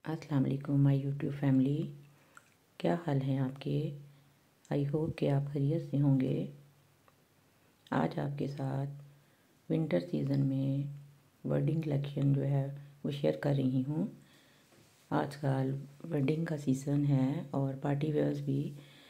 अस्सलाम वालेकुम my YouTube family. क्या हाल है आपके? आई होप कि आप खैरियत से होंगे। आज आपके साथ विंटर सीज़न में वेडिंग कलेक्शन जो है वो शेयर कर रही हूँ। आजकल वेडिंग का सीज़न है और पार्टी वेयर्स भी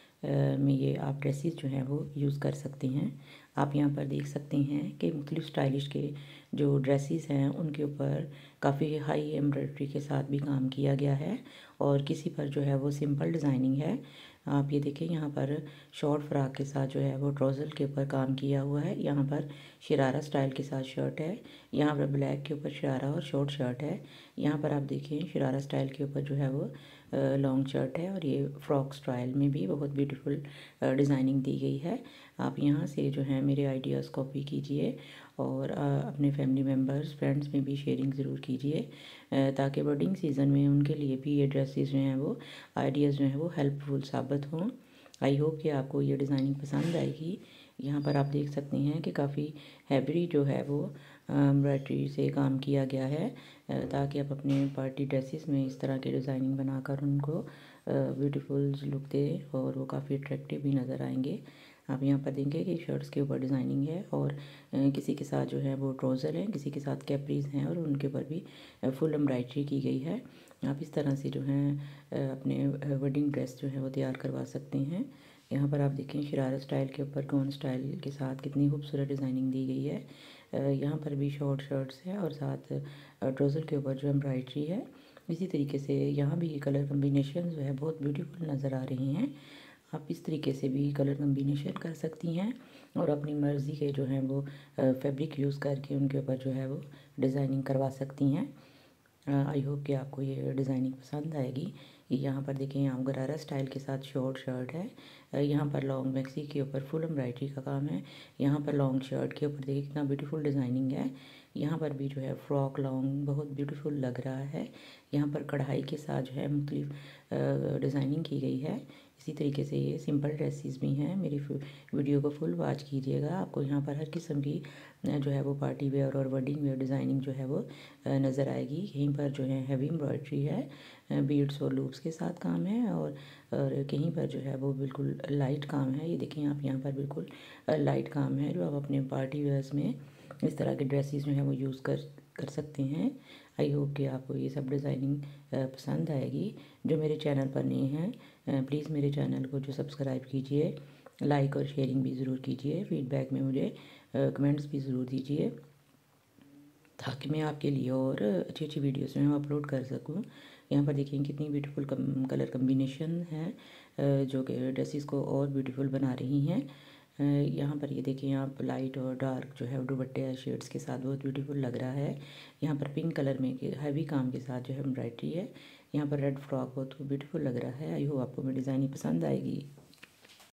में ये आप ड्रेसेस जो हैं वो यूज़ कर सकते हैं। आप यहाँ पर देख सकते हैं कि मुख्तलिफ स्टाइलिश के जो ड्रेसेस हैं उनके ऊपर काफ़ी हाई एम्ब्रॉयडरी के साथ भी काम किया गया है और किसी पर जो है वो सिंपल डिज़ाइनिंग है। आप ये देखें, यहाँ पर शॉर्ट फ्रॉक के साथ जो है वो ट्राउज़र के ऊपर काम किया हुआ है। यहाँ पर शरारा स्टाइल के साथ शर्ट है। यहाँ पर ब्लैक के ऊपर शरारा और शॉर्ट शर्ट है। यहाँ पर आप देखें शरारा स्टाइल के ऊपर जो है वो लॉन्ग शर्ट है और ये फ्रॉक स्टाइल में भी बहुत ब्यूटीफुल डिज़ाइनिंग दी गई है। आप यहाँ से जो है मेरे आइडियाज़ कॉपी कीजिए और अपने फैमिली मेम्बर्स फ्रेंड्स में भी शेयरिंग ज़रूर कीजिए ताकि वेडिंग सीज़न में उनके लिए भी ये ड्रेसेस जो हैं वो आइडियाज़ जो हैं वो हेल्पफुल साबित हों। आई होप कि आपको ये डिज़ाइनिंग पसंद आएगी। यहाँ पर आप देख सकते हैं कि काफ़ी हैवी जो है वो एम्ब्रॉयडरी से काम किया गया है ताकि आप अपने पार्टी ड्रेसेस में इस तरह के डिज़ाइनिंग बनाकर उनको ब्यूटीफुल लुक दें और वो काफ़ी अट्रैक्टिव भी नज़र आएंगे। आप यहाँ पर देखेंगे कि शर्ट्स के ऊपर डिज़ाइनिंग है और किसी के साथ जो है वो ट्राउज़र है, किसी के साथ कैपरीज हैं और उनके ऊपर भी फुल एम्ब्रॉयडरी की गई है। आप इस तरह से जो है अपने वेडिंग ड्रेस जो है वो तैयार करवा सकते हैं। यहाँ पर आप देखें शरारा स्टाइल के ऊपर गॉन स्टाइल के साथ कितनी खूबसूरत डिज़ाइनिंग दी गई है। यहाँ पर भी शॉर्ट शर्ट्स है और साथ ट्राउज़र के ऊपर जो एम्ब्रॉयडरी है। इसी तरीके से यहाँ भी कलर कम्बिनेशन जो है बहुत ब्यूटीफुल नज़र आ रही हैं। आप इस तरीके से भी कलर कम्बिनेशन कर सकती हैं और अपनी मर्ज़ी के जो हैं वो फैब्रिक यूज़ करके उनके ऊपर जो है वो डिज़ाइनिंग करवा सकती हैं। आई होप कि आपको ये डिज़ाइनिंग पसंद आएगी। यहाँ पर देखें, यहाँ गरारा स्टाइल के साथ शॉर्ट शर्ट है। यहाँ पर लॉन्ग मैक्सी के ऊपर फुल एम्ब्रॉयडरी का काम है। यहाँ पर लॉन्ग शर्ट के ऊपर देखिए कितना ब्यूटीफुल डिज़ाइनिंग है। यहाँ पर भी जो है फ्रॉक लॉन्ग बहुत ब्यूटीफुल लग रहा है। यहाँ पर कढ़ाई के साथ जो है मुख्तलिफ डिज़ाइनिंग की गई है। इसी तरीके से ये सिंपल ड्रेसेस भी हैं। मेरी वीडियो को फुल वॉच कीजिएगा, आपको यहाँ पर हर किस्म की जो है वो पार्टी वेयर और वेडिंग वेयर डिज़ाइनिंग जो है वो नज़र आएगी। यहीं पर जो है हैवी एम्ब्रॉयडरी है, बीड्स और लूप्स के साथ काम है और कहीं पर जो है वो बिल्कुल लाइट काम है। ये देखिए आप यहाँ पर बिल्कुल लाइट काम है जो आप अपने पार्टी वेयर्स में इस तरह के ड्रेसेस जो है वो यूज़ कर सकते हैं। आई होप कि आपको ये सब डिज़ाइनिंग पसंद आएगी। जो मेरे चैनल पर नए हैं प्लीज़ मेरे चैनल को जो सब्सक्राइब कीजिए, लाइक और शेयरिंग भी ज़रूर कीजिए। फीडबैक में मुझे कमेंट्स भी ज़रूर दीजिए ताकि मैं आपके लिए और अच्छी अच्छी वीडियोस में अपलोड कर सकूं। यहाँ पर देखिए कितनी ब्यूटीफुल कलर कम्बिनेशन है जो कि ड्रेसेस को और ब्यूटीफुल बना रही हैं। यहाँ पर ये देखिए आप लाइट और डार्क जो है दुपट्टे शेड्स के साथ बहुत ब्यूटीफुल लग रहा है। यहाँ पर पिंक कलर में हैवी काम के साथ जो है एम्ब्रॉयडरी है। यहाँ पर रेड फ्रॉक बहुत ब्यूटीफुल लग रहा है। आई होप आपको मेरी डिज़ाइनिंग पसंद आएगी।